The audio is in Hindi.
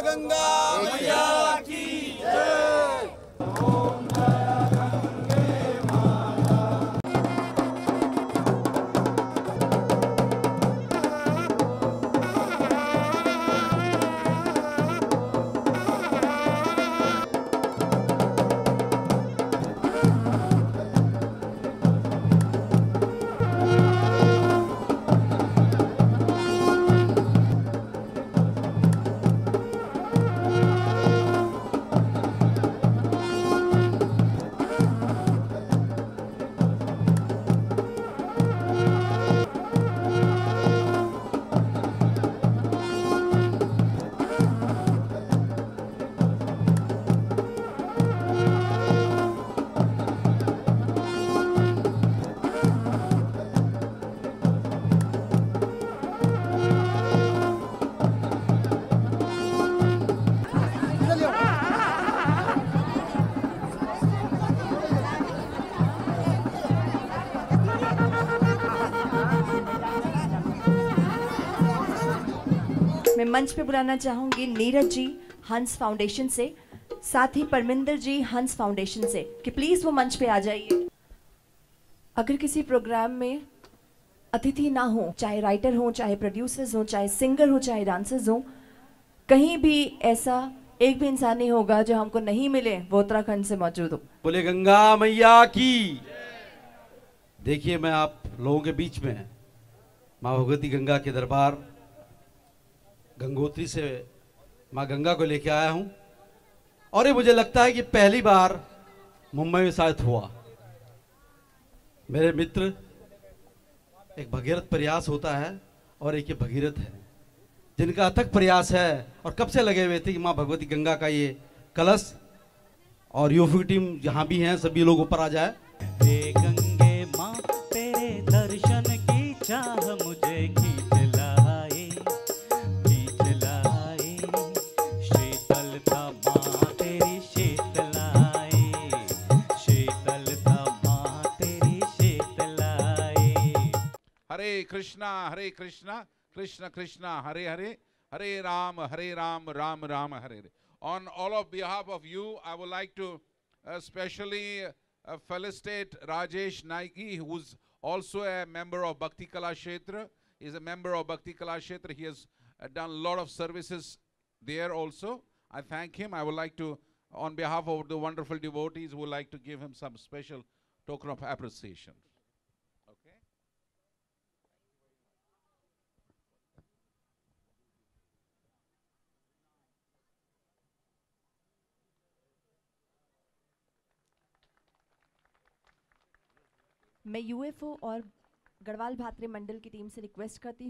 गंगा मैया की जय। मैं मंच पे बुलाना चाहूंगी नीरज जी हंस फाउंडेशन से, साथ ही परमिंदर जी हंस फाउंडेशन से, कि प्लीज वो मंच पे आ जाइए। अगर किसी प्रोग्राम में अतिथि ना हो, चाहे राइटर हो, चाहे प्रोड्यूसर्स हो, चाहे सिंगर हो, चाहे डांसर्स हो, कहीं भी ऐसा एक भी इंसान नहीं होगा जो हमको नहीं मिले वो उत्तराखंड से मौजूद हो। बोले गंगा मैया की। देखिए, मैं आप लोगों के बीच में माँ भगवती गंगा के दरबार गंगोत्री से माँ गंगा को लेके आया हूं, और ये मुझे लगता है कि पहली बार मुंबई में शायद हुआ। मेरे मित्र, एक भगीरथ प्रयास होता है और एक ये भगीरथ है जिनका अथक प्रयास है और कब से लगे हुए थे कि माँ भगवती गंगा का ये कलश, और यूफी टीम जहां भी हैं सभी लोग ऊपर आ जाए। हे गंगे माँ तेरे दर्शन की चाह मुझे खींच लाए, शीतलता माँ तेरी शीतलाए, शीतलता माँ तेरी शीतलाए। Hare Krishna Krishna Krishna Hare Hare, Hare Ram Ram Ram Hare Hare. On all of behalf of you, I would like to especially felicitate Rajesh Naiki, who's also a member of Bhakti Kala Kshetra. He's a member of Bhakti Kala Kshetra. He has done a lot of services there also. I thank him. I would like to, on behalf of the wonderful devotees, would like to give him some special token of appreciation. Okay. मैं यूएफओ और गढ़वाल भात्रे मंडल की टीम से रिक्वेस्ट करती हूँ